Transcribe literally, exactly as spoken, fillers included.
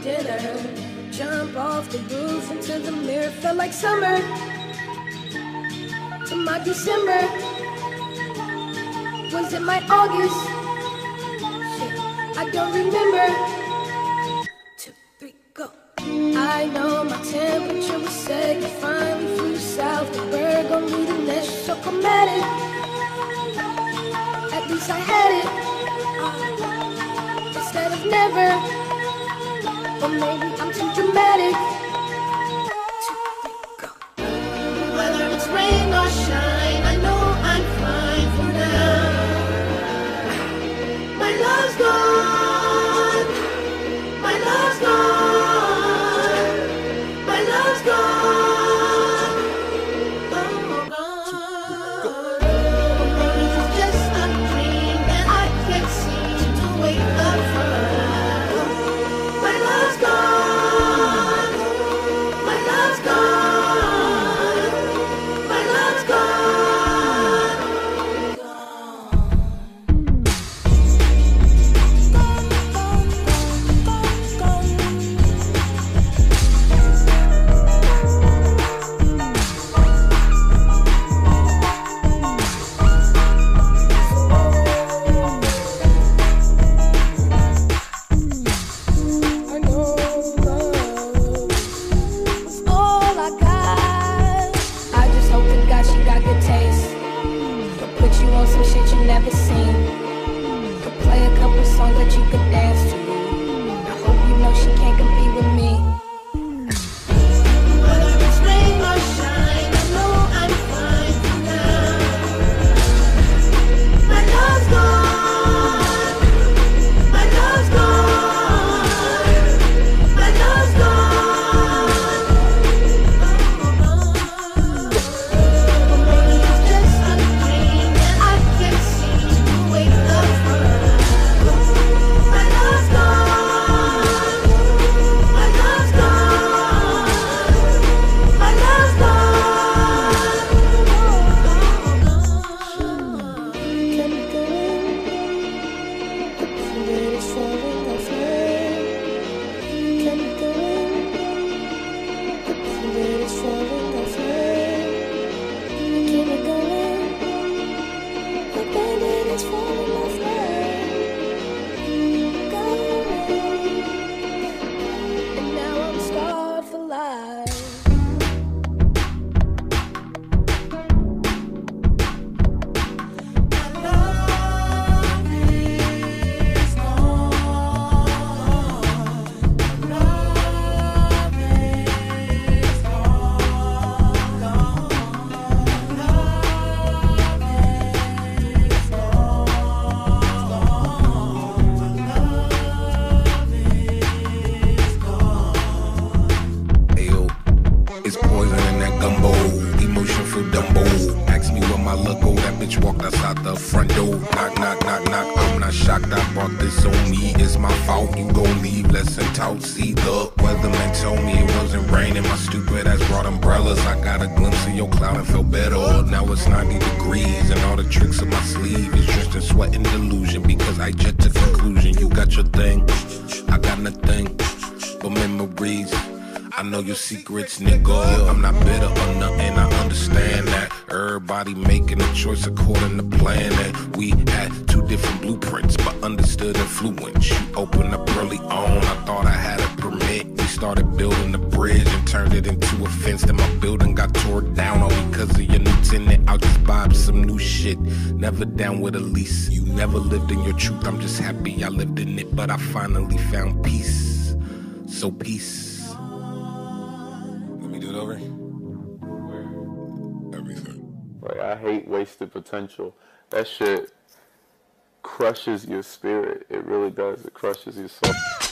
dinner. Jump off the roof into the mirror. Felt like summer to my December. Was it my August? Shit, I don't remember. Two, three, go. I know my temperature was set. You finally flew south. The bird gon' leave the nest. So chromatic. At least I had it uh, instead of never. Or maybe I'm too dramatic. Two, three, go. Whether it's rain or shine, I know I'm fine for now. My love's gone. My love's gone. My love's gone. Oh, gone. Maybe it's just a dream that I can't seem to wake up from. My love's gone. My love's gone. My love's gone. I know love was all I got. I just hope to God she got good taste. Could put you on some shit you never seen. Could play a couple songs that you could dance to. I hope you know she can't compete with me. Whether it's rain or shine, I know I'm fine for now. My love's gone. My love's gone. My love's gone. Or maybe it's just a dream that I can't seem to wake up from. My love's gone. My love's gone. My love's gone. Can you go in? The bed is falling off her. Can you go in? The bed is falling off her. Keep it going. The bed is falling off her. Going. And now I'm scarred for life. My love is gone. My love is gone. Love is gone. Ayo, it's poison in that gumbo. Emotion for Dumbo. Ask me where my luck go. That bitch walked outside the front door. Knock, knock, knock, knock. I'm not shocked. I brought this on me. It's my fault. You gon' leave. Lesson taught. See, the weatherman told me it wasn't raining. My stupid ass brought umbrellas. I got a glimpse of your cloud and felt better. Now it's ninety degrees and all the tricks of my sleeve is drenched in sweat and delusion. Because I jet to conclusion. You got your thing. I got nothing but memories. I know your secrets, nigga. I'm not bitter or nothing, I understand that. Everybody making a choice according to plan. And we had two different blueprints, but understood influence. You opened up early on, I thought I had a permit. We started building the bridge and turned it into a fence. Then my building got tore down all because of your new tenant. I'll just buy up some new shit, never down with a lease. You never lived in your truth, I'm just happy I lived in it. But I finally found peace, so peace. Let me do it over. Everything. Like, I hate wasted potential. That shit crushes your spirit. It really does. It crushes your soul.